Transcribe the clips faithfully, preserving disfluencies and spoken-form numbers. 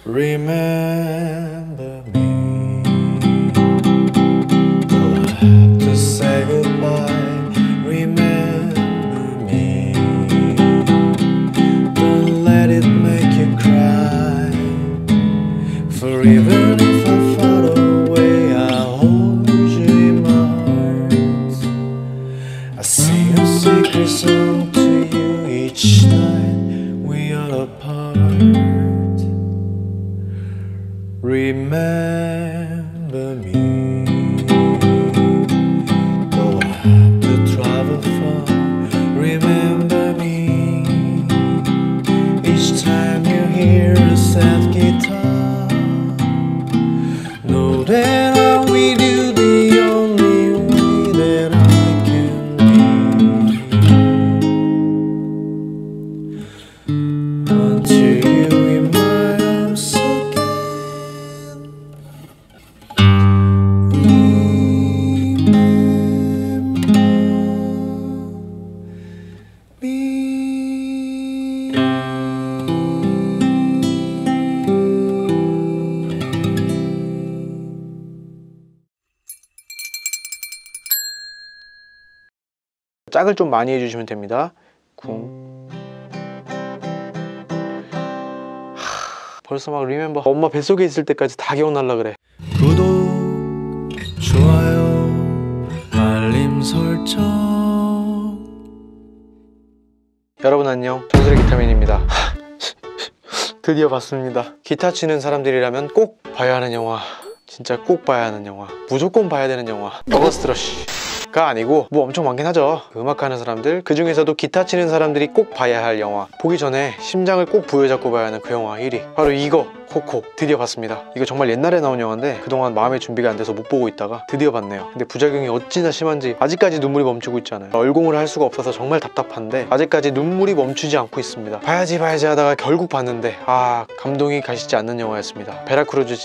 Remember me. Though I have to say goodbye. Remember me. Don't let it make you cry. For even if I far away, I'll hold you in my heart. I sing a secret song to you each night we are apart. Remember me. Though I have to travel far, remember me. Each time you hear a sad guitar, know that I'm with you the only way that I can be. Until you in my arms again. 짝을 좀 많이 해주시면 됩니다. 쿵. 하, 벌써 막 리멤버 엄마 뱃속에 있을 때까지 다 기억날라 그래. 구독, 좋아요, 알림 설정. 여러분 안녕, 전설의 기타맨입니다. 드디어 봤습니다. 기타 치는 사람들이라면 꼭 봐야 하는 영화, 진짜 꼭 봐야 하는 영화, 무조건 봐야 되는 영화, 어거스트 러쉬 가 아니고 뭐 엄청 많긴 하죠. 음악하는 사람들, 그 중에서도 기타 치는 사람들이 꼭 봐야 할 영화, 보기 전에 심장을 꼭 부여잡고 봐야 하는 그 영화 일 위, 바로 이거 코코. 드디어 봤습니다. 이거 정말 옛날에 나온 영화인데 그동안 마음의 준비가 안 돼서 못 보고 있다가 드디어 봤네요. 근데 부작용이 어찌나 심한지 아직까지 눈물이 멈추고 있잖아요. 얼공을 할 수가 없어서 정말 답답한데 아직까지 눈물이 멈추지 않고 있습니다. 봐야지 봐야지 하다가 결국 봤는데 아, 감동이 가시지 않는 영화였습니다. 베라크루즈.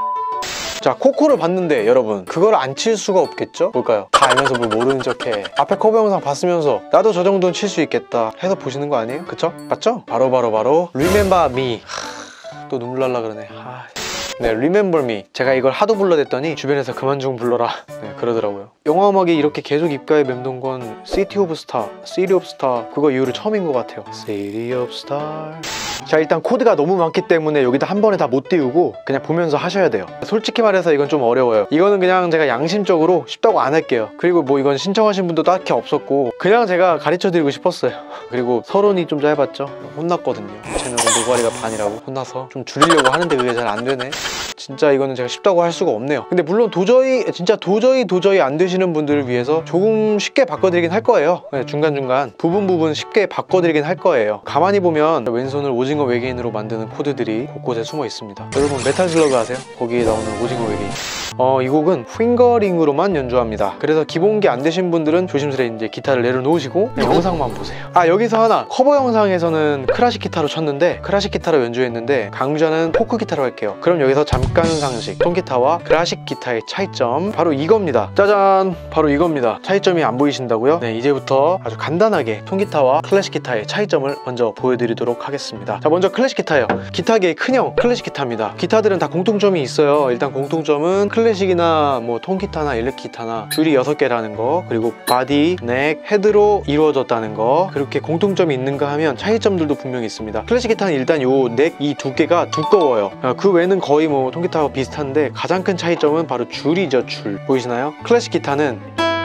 자, 코코를 봤는데 여러분 그걸 안 칠 수가 없겠죠? 뭘까요? 다 알면서 뭘 모르는 척해. 앞에 커버 영상 봤으면서 나도 저 정도는 칠 수 있겠다 해서 보시는 거 아니에요? 그쵸? 맞죠? 바로 바로 바로 Remember Me. 하, 또 눈물 날라 그러네. 하. 네, Remember Me. 제가 이걸 하도 불러댔더니 주변에서 그만 좀 불러라 네, 그러더라고요. 영화 음악이 이렇게 계속 입가에 맴돈 건 City of Star, City of Star 그거 이후로 처음인 것 같아요. City of Star. 자, 일단 코드가 너무 많기 때문에 여기다 한 번에 다 못 띄우고 그냥 보면서 하셔야 돼요. 솔직히 말해서 이건 좀 어려워요. 이거는 그냥 제가 양심적으로 쉽다고 안 할게요. 그리고 뭐 이건 신청하신 분도 딱히 없었고 그냥 제가 가르쳐 드리고 싶었어요. 그리고 서론이 좀 짧았죠. 혼났거든요. 채널은 노가리가 반이라고 혼나서 좀 줄이려고 하는데 그게 잘 안 되네. 진짜 이거는 제가 쉽다고 할 수가 없네요. 근데 물론 도저히 진짜 도저히 도저히 안 되시는 분들을 위해서 조금 쉽게 바꿔드리긴 할 거예요. 네, 중간중간 부분 부분 쉽게 바꿔드리긴 할 거예요. 가만히 보면 왼손을 오징어 외계인으로 만드는 코드들이 곳곳에 숨어 있습니다. 여러분 메탈 슬러그 아세요? 거기에 나오는 오징어 외계인. 어, 이 곡은 핑거링으로만 연주합니다. 그래서 기본기 안 되신 분들은 조심스레 이제 기타를 내려놓으시고 영상만 보세요. 아, 여기서 하나, 커버 영상에서는 클래식 기타로 쳤는데 클래식 기타로 연주했는데 강좌는 포크 기타로 할게요. 그럼 여기서 잠깐 상식, 통기타와 클래식 기타의 차이점, 바로 이겁니다. 짜잔! 바로 이겁니다. 차이점이 안 보이신다고요? 네, 이제부터 아주 간단하게 통기타와 클래식 기타의 차이점을 먼저 보여드리도록 하겠습니다. 자, 먼저 클래식 기타예요. 기타계의 큰형 클래식 기타입니다. 기타들은 다 공통점이 있어요. 일단 공통점은 클래식이나 뭐 통기타나 일렉기타나 줄이 여섯 개라는 거, 그리고 바디, 넥, 헤드로 이루어졌다는 거, 그렇게 공통점이 있는가 하면 차이점들도 분명히 있습니다. 클래식 기타는 일단 요 넥 이 두께가 두꺼워요. 그 외에는 거의 뭐 통기타와 비슷한데 가장 큰 차이점은 바로 줄이죠. 줄 보이시나요? 클래식 기타는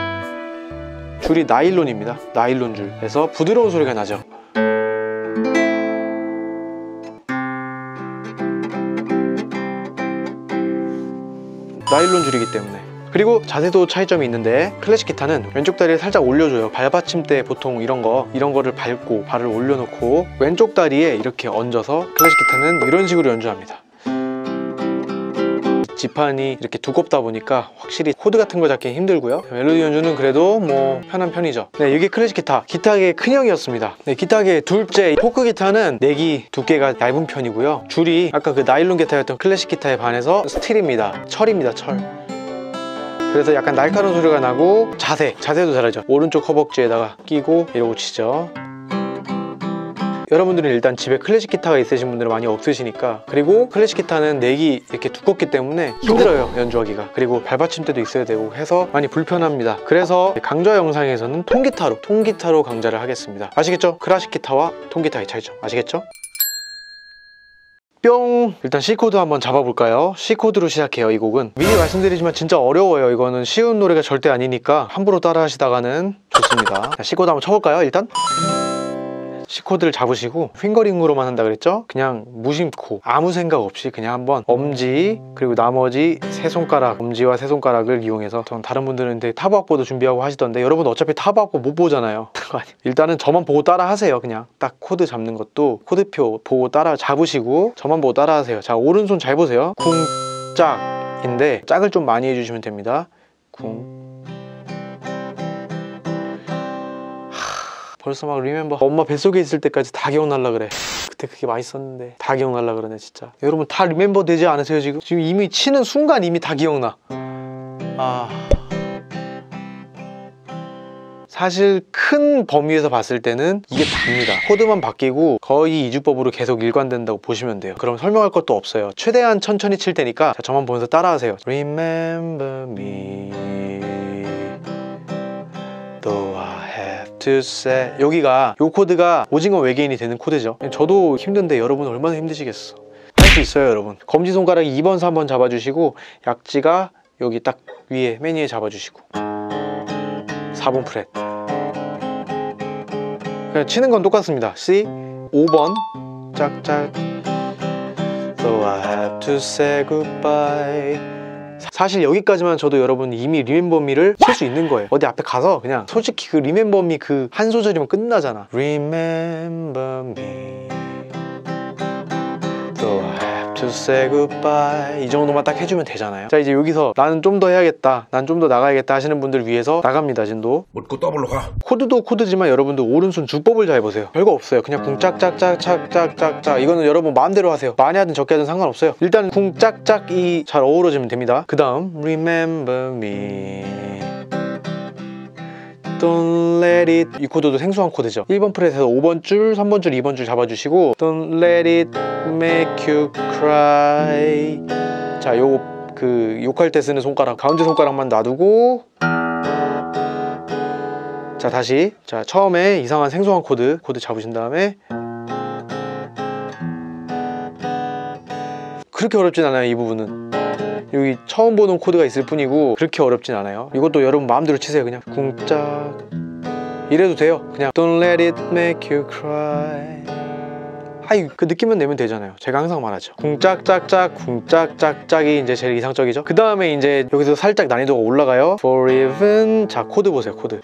줄이 나일론입니다. 나일론 줄. 그래서 부드러운 소리가 나죠. 나일론 줄이기 때문에. 그리고 자세도 차이점이 있는데 클래식 기타는 왼쪽 다리를 살짝 올려줘요. 발받침대 보통 이런 거 이런 거를 밟고 발을 올려놓고 왼쪽 다리에 이렇게 얹어서 클래식 기타는 이런 식으로 연주합니다. 지판이 이렇게 두껍다 보니까 확실히 코드 같은 거 잡기 힘들고요. 멜로디 연주는 그래도 뭐 편한 편이죠. 네, 이게 클래식 기타, 기타계의 큰형이었습니다. 네, 기타계의 둘째, 포크 기타는 넥이 두께가 얇은 편이고요. 줄이 아까 그 나일론 기타였던 클래식 기타에 반해서 스틸입니다. 철입니다, 철. 그래서 약간 날카로운 소리가 나고, 자세, 자세도 잘하죠. 오른쪽 허벅지에다가 끼고 이러고 치죠. 여러분들은 일단 집에 클래식 기타가 있으신 분들은 많이 없으시니까, 그리고 클래식 기타는 넥이 이렇게 두껍기 때문에 힘들어요, 연주하기가. 그리고 발받침대도 있어야 되고 해서 많이 불편합니다. 그래서 강좌 영상에서는 통기타로 통기타로 강좌를 하겠습니다. 아시겠죠? 클래식 기타와 통기타의 차이점 아시겠죠? 뿅! 일단 C코드 한번 잡아볼까요? C코드로 시작해요. 이 곡은 미리 말씀드리지만 진짜 어려워요. 이거는 쉬운 노래가 절대 아니니까 함부로 따라 하시다가는 좋습니다. 자, C코드 한번 쳐볼까요? 일단 C코드를 잡으시고 핑거링으로만 한다 그랬죠? 그냥 무심코 아무 생각 없이 그냥 한번 엄지 그리고 나머지 세 손가락, 엄지와 세 손가락을 이용해서, 전 다른 분들은 타브 악보도 준비하고 하시던데 여러분 어차피 타브 악보 못 보잖아요. 일단은 저만 보고 따라 하세요. 그냥 딱 코드 잡는 것도 코드표 보고 따라 잡으시고 저만 보고 따라 하세요. 자, 오른손 잘 보세요. 쿵짝인데 짝을 좀 많이 해주시면 됩니다. 쿵. 벌써 막 리멤버 엄마 뱃속에 있을 때까지 다 기억날라 그래. 그때 그게 맛있었는데 다 기억날라 그러네 진짜. 여러분 다 리멤버 되지 않으세요 지금? 지금 이미 치는 순간 이미 다 기억나. 아... 사실 큰 범위에서 봤을 때는 이게 답니다. 코드만 바뀌고 거의 이주법으로 계속 일관된다고 보시면 돼요. 그럼 설명할 것도 없어요. 최대한 천천히 칠 테니까 자, 저만 보면서 따라하세요. Remember me though I have to say. 여기가 요 코드가 오징어 외계인이 되는 코드죠. 저도 힘든데 여러분 얼마나 힘드시겠어. 할 수 있어요 여러분. 검지손가락 이 번 삼 번 잡아주시고 약지가 여기 딱 위에 맨 위에 잡아주시고 사 번 프렛. 그냥 치는 건 똑같습니다. C 오 번 짝짝 So I have to say goodbye. 사실 여기까지만 저도 여러분 이미 Remember Me를 칠 수 있는 거예요. 어디 앞에 가서 그냥 솔직히 그 Remember Me 그 한 소절이면 끝나잖아. Remember me So I have to say goodbye. 이 정도만 딱 해주면 되잖아요. 자, 이제 여기서 나는 좀 더 해야겠다, 난 좀 더 나가야겠다 하시는 분들 위해서 나갑니다. 진도 묻고 더블로 가. 코드도 코드지만 여러분들 오른손 주법을 잘 보세요. 별거 없어요. 그냥 쿵짝짝짝짝짝짝짝. 이거는 여러분 마음대로 하세요. 많이 하든 적게 하든 상관없어요. 일단 쿵짝짝이 잘 어우러지면 됩니다. 그 다음 Remember me Don't let it. 이 코드도 생소한 코드죠. 일 번 프렛에서 오 번 줄, 삼 번 줄, 이 번 줄 잡아주시고 Don't let it make you cry. 자, 요거 그 욕할 때 쓰는 손가락 가운데 손가락만 놔두고, 자 다시, 자 처음에 이상한 생소한 코드 코드 잡으신 다음에 그렇게 어렵진 않아요. 이 부분은 여기 처음 보는 코드가 있을 뿐이고 그렇게 어렵진 않아요. 이것도 여러분 마음대로 치세요. 그냥 쿵짝 이래도 돼요. 그냥 Don't let it make you cry. 아이 그 느낌만 내면 되잖아요. 제가 항상 말하죠. 쿵짝짝짝 쿵짝짝짝이 이제 제일 이상적이죠. 그 다음에 이제 여기서 살짝 난이도가 올라가요. For even. 자 코드 보세요. 코드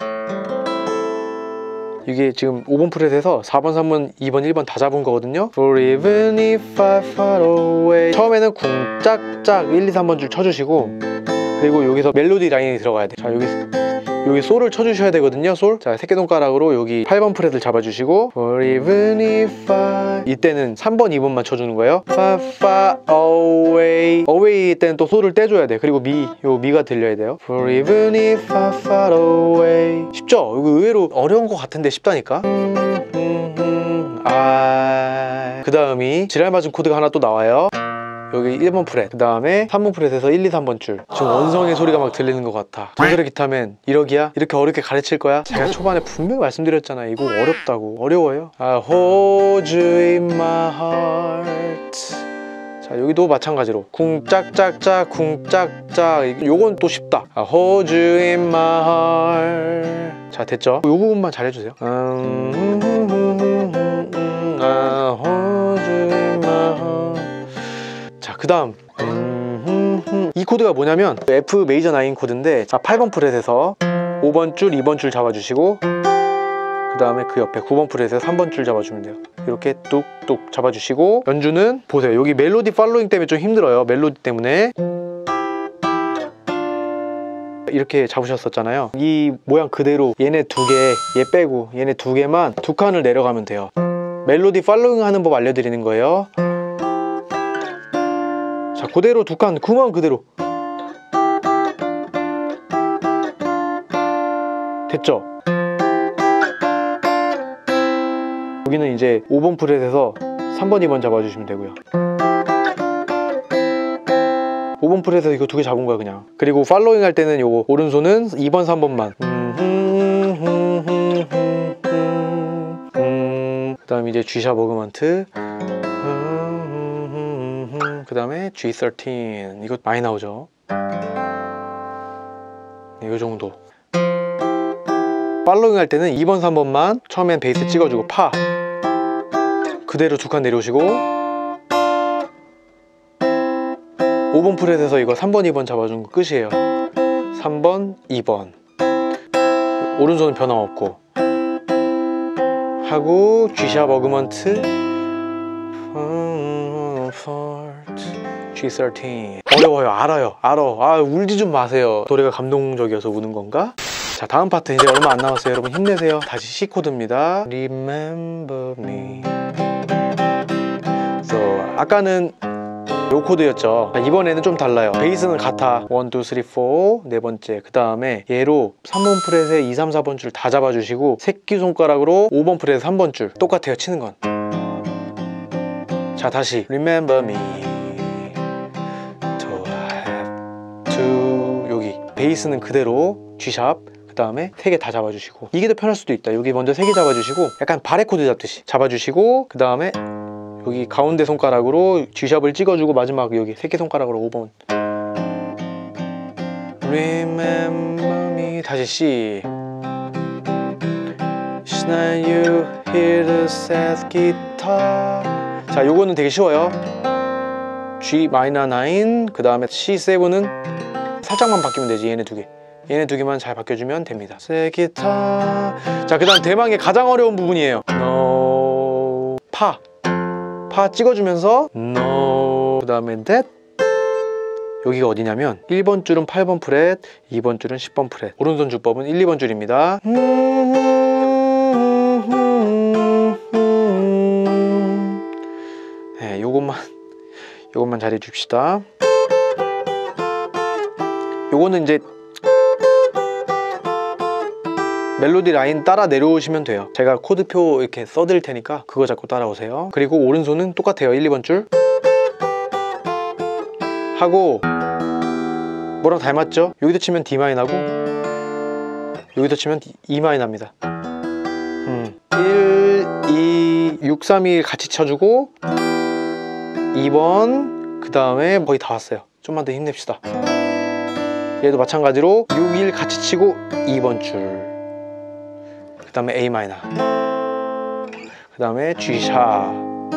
이게 지금 오 번 프렛에서 사 번, 삼 번, 이 번, 일 번 다 잡은 거거든요. For even if I far away. 처음에는 쿵짝짝 일, 이, 삼 번 줄 쳐주시고, 그리고 여기서 멜로디 라인이 들어가야 돼. 자 여기 여기 솔을 쳐주셔야 되거든요. 솔. 자 새끼손가락으로 여기 팔 번 프렛을 잡아주시고 For even if I. 이때는 삼 번, 이 번만 쳐주는 거예요. Far far away. away 때는 또 솔을 떼줘야 돼. 그리고 미, 요 미가 들려야 돼요. For even if I far away. 쉽죠? 이거 의외로 어려운 것 같은데 쉽다니까. 아. 그 다음이 지랄 맞은 코드가 하나 또 나와요. 여기 일 번 프렛, 그 다음에 삼 번 프렛에서 일, 이, 삼 번 줄. 지금 원성의 소리가 막 들리는 것 같아. 동그래 기타맨 이러기야? 이렇게 어렵게 가르칠 거야? 제가 초반에 분명히 말씀드렸잖아요. 이거 어렵다고. 어려워요? I hold you in my heart. 자 여기도 마찬가지로 쿵짝짝짝 쿵짝짝. 요건 또 쉽다. I hold you in my heart. 자 됐죠? 요 부분만 잘 해주세요. 음, I hold you in my heart. 자 그 다음 음, 이 코드가 뭐냐면 F 메이저 나인 코드인데, 자 팔 번 프렛에서 오 번 줄, 이 번 줄 잡아주시고, 그 다음에 그 옆에 구 번 프렛에서 삼 번 줄 잡아주면 돼요. 이렇게 뚝뚝 잡아주시고, 연주는 보세요. 여기 멜로디 팔로잉 때문에 좀 힘들어요. 멜로디 때문에 이렇게 잡으셨었잖아요. 이 모양 그대로 얘네 두 개, 얘 빼고 얘네 두 개만 두 칸을 내려가면 돼요. 멜로디 팔로잉 하는 법 알려드리는 거예요. 자 그대로 두 칸, 구만 그대로. 됐죠? 여기는 이제 오 번 프렛에서 삼 번, 이 번 잡아주시면 되고요. 오 번 프렛에서 이거 두 개 잡은 거야 그냥. 그리고 팔로잉 할 때는 요거 오른손은 이 번, 삼 번만. 그 다음 이제 G샵 어그먼트, 그 다음에 지 십삼. 이거 많이 나오죠. 네, 이 정도. 팔로잉 할 때는 이 번, 삼 번만 처음엔 베이스 찍어주고 파 그대로 두 칸 내려오시고, 오 번 프렛에서 이거 삼 번, 이 번 잡아준 거 끝이에요. 삼 번, 이 번. 오른손은 변함없고 하고 G샵 어그먼트, 지 십삼. 어려워요. 알아요. 알아. 아, 울지 좀 마세요. 노래가 감동적이어서 우는 건가? 자, 다음 파트 이제 얼마 안 남았어요. 여러분 힘내세요. 다시 C 코드입니다. Remember me. So, 아까는 요 코드였죠. 이번에는 좀 달라요. 베이스는 같아. 일, 이, 삼, 사 네 번째. 그 다음에 얘로 삼 번 프렛에 이, 삼, 사 번 줄 다 잡아주시고 새끼손가락으로 오 번 프렛에 삼 번 줄 똑같아요. 치는 건. 자, 다시 Remember me. To have to. 여기 베이스는 그대로 G샵, 그 다음에 세 개 다 잡아주시고, 이게 더 편할 수도 있다. 여기 먼저 세 개 잡아주시고 약간 바레 코드 잡듯이 잡아주시고, 그 다음에 여기 가운데 손가락으로 G샵을 찍어주고 마지막 여기 새끼 손가락으로 오 번. Remember me. 다시 C. Now you hear the sad guitar. 자, 요거는 되게 쉬워요. G 마이너 나인, 그 다음에 씨 세븐은 살짝만 바뀌면 되지. 얘네 두 개. 얘네 두 개만 잘 바뀌어주면 됩니다. sad guitar. 자, 그 다음 대망의 가장 어려운 부분이에요. No. 파. 파 찍어주면서 No. 그 다음에 that. 여기가 어디냐면 일 번 줄은 팔 번 프렛, 이 번 줄은 십 번 프렛. 오른손 주법은 일, 이 번 줄입니다. 네, 요것만 요것만 잘해 줍시다. 요거는 이제 멜로디 라인 따라 내려오시면 돼요. 제가 코드표 이렇게 써드릴 테니까 그거 잡고 따라오세요. 그리고 오른손은 똑같아요. 일, 이 번 줄 하고, 뭐랑 닮았죠? 여기서 치면 D 마이너고 여기서 치면 E 마이너입니다. 음. 일, 이, 육, 삼, 일 같이 쳐주고 이 번, 그 다음에 거의 다 왔어요. 좀만 더 힘냅시다. 얘도 마찬가지로 육, 일 같이 치고 이 번 줄, 그 다음에 A 마이너, 그 다음에 G샵,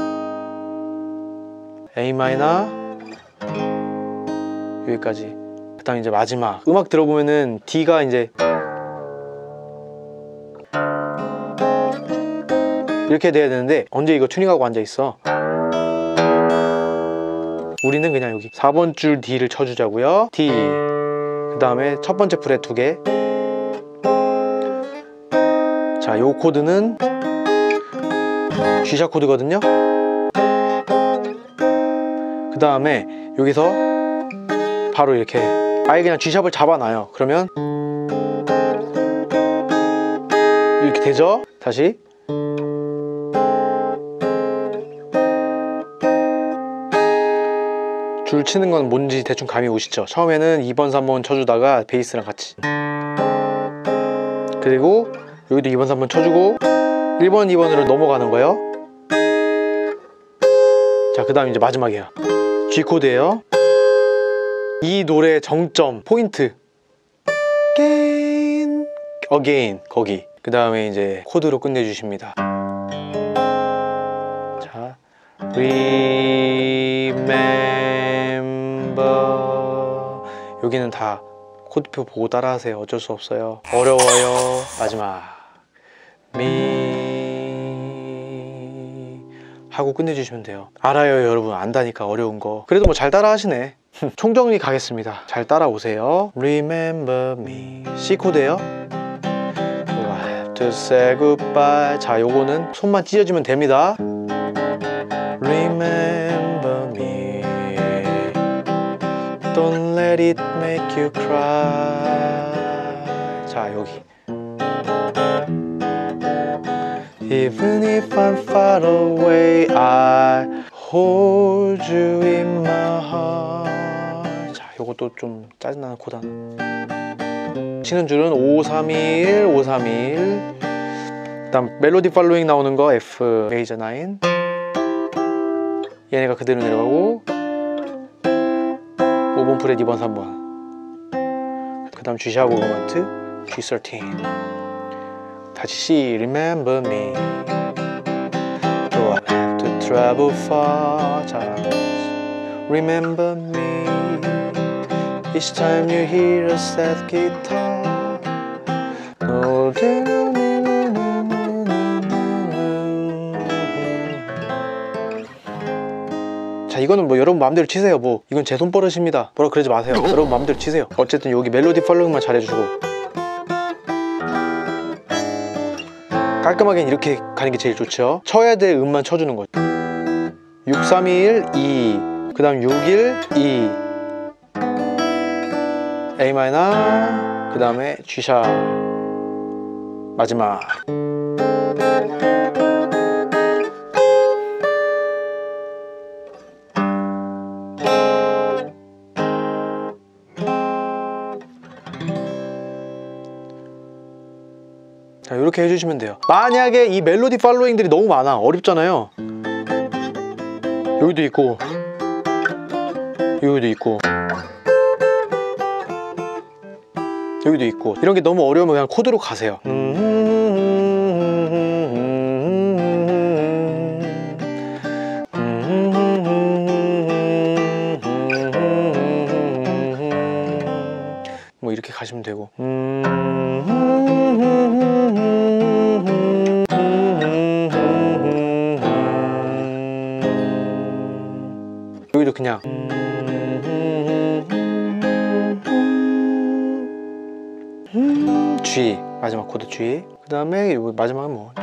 A 마이너, 여기까지. 그 다음 이제 마지막 음악 들어보면은 D가 이제 이렇게 돼야 되는데 언제 이거 튜닝하고 앉아있어. 우리는 그냥 여기 사 번 줄 D를 쳐주자고요. D, 그 다음에 첫 번째 프렛 두 개. 자, 요 코드는 G샵 코드거든요. 그 다음에 여기서 바로 이렇게 아예 그냥 G샵을 잡아놔요. 그러면 이렇게 되죠? 다시 줄 치는 건 뭔지 대충 감이 오시죠? 처음에는 이 번, 삼 번 쳐주다가 베이스랑 같이, 그리고 여기도 이 번, 삼 번 쳐주고 일 번, 이 번으로 넘어가는 거예요. 자, 그 다음 이제 마지막이에요. G 코드예요. 이 노래의 정점, 포인트 Again, Again, 거기. 그 다음에 이제 코드로 끝내주십니다. 자, Remember. 여기는 다 코드표 보고 따라하세요. 어쩔 수 없어요. 어려워요. 마지막 미 하고 끝내주시면 돼요. 알아요, 여러분. 안다니까 어려운 거. 그래도 뭐 잘 따라 하시네. 총정리 가겠습니다. 잘 따라오세요. Remember me. C 코드예요. I have to say goodbye. 자, 요거는 손만 찢어지면 됩니다. Remember me. Don't let it make you cry. 자, 여기 Even if I'm far away I hold you in my heart. 자, 요것도 좀 짜증나는 코드 하나. 치는 줄은 오 삼 일 오 삼 일. 그다음 멜로디 팔로잉 나오는 거 F 메이저 나인. 얘네가 그대로 내려가고 오 번 프렛 이 번 삼 번. 그 다음 G 샵 오버먼트 지 십삼. 다시 C Remember me Do I have to travel far. 자, Remember me Each time you hear a sad guitar. No, 자, 이거는 뭐 여러분 마음대로 치세요. 뭐 이건 제 손버릇입니다. 뭐라 그러지 마세요. 여러분 마음대로 치세요. 어쨌든 여기 멜로디 팔로잉만 잘해주시고 깔끔하게 이렇게 가는 게 제일 좋죠. 쳐야 될 음만 쳐주는 거죠. 육 삼 일 이, 그 다음 육 일 이, A 마이너, 그 다음에 G 샵 마지막. 자, 이렇게 해주시면 돼요. 만약에 이 멜로디 팔로잉들이 너무 많아, 어렵잖아요. 여기도 있고 여기도 있고 여기도 있고 이런 게 너무 어려우면 그냥 코드로 가세요. 뭐 이렇게 가시면 되고 여기도 그냥 G 마지막 코드 G. 그 다음에 마지막은 뭐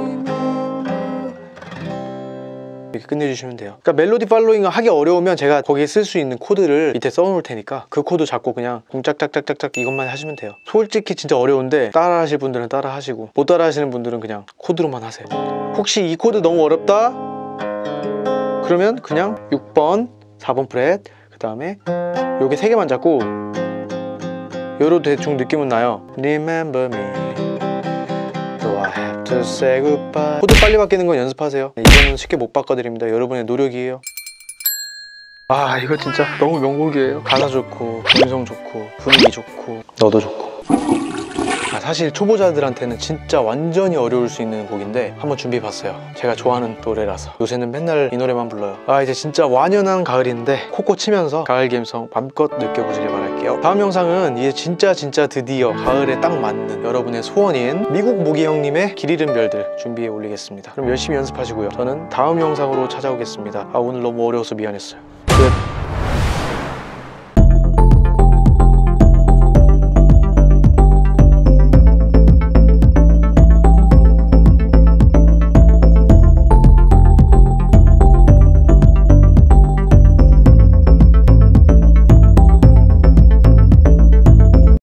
이렇게 끝내주시면 돼요. 그러니까 멜로디 팔로잉을 하기 어려우면 제가 거기에 쓸 수 있는 코드를 밑에 써놓을 테니까 그 코드 잡고 그냥 짝짝짝짝짝 이것만 하시면 돼요. 솔직히 진짜 어려운데 따라 하실 분들은 따라 하시고 못 따라 하시는 분들은 그냥 코드로만 하세요. 혹시 이 코드 너무 어렵다? 그러면 그냥 육 번, 사 번 프렛, 그 다음에 요게 세 개만 잡고 요로 대충 느낌은 나요. Remember me Do I have to say goodbye. 코드 빨리 바뀌는 건 연습하세요. 이거는 쉽게 못 바꿔드립니다. 여러분의 노력이에요. 아, 이거 진짜 너무 명곡이에요. 가사 좋고 음성 좋고 분위기 좋고 너도 좋고. 아, 사실 초보자들한테는 진짜 완전히 어려울 수 있는 곡인데 한번 준비해봤어요. 제가 좋아하는 노래라서. 요새는 맨날 이 노래만 불러요. 아, 이제 진짜 완연한 가을인데 콕콕 치면서 가을 감성 맘껏 느껴보시길 바랄게요. 다음 영상은 이제 진짜 진짜 드디어 가을에 딱 맞는 여러분의 소원인 미국 모기 형님의 길 잃은 별들 준비해 올리겠습니다. 그럼 열심히 연습하시고요. 저는 다음 영상으로 찾아오겠습니다. 아, 오늘 너무 어려워서 미안했어요. 끝.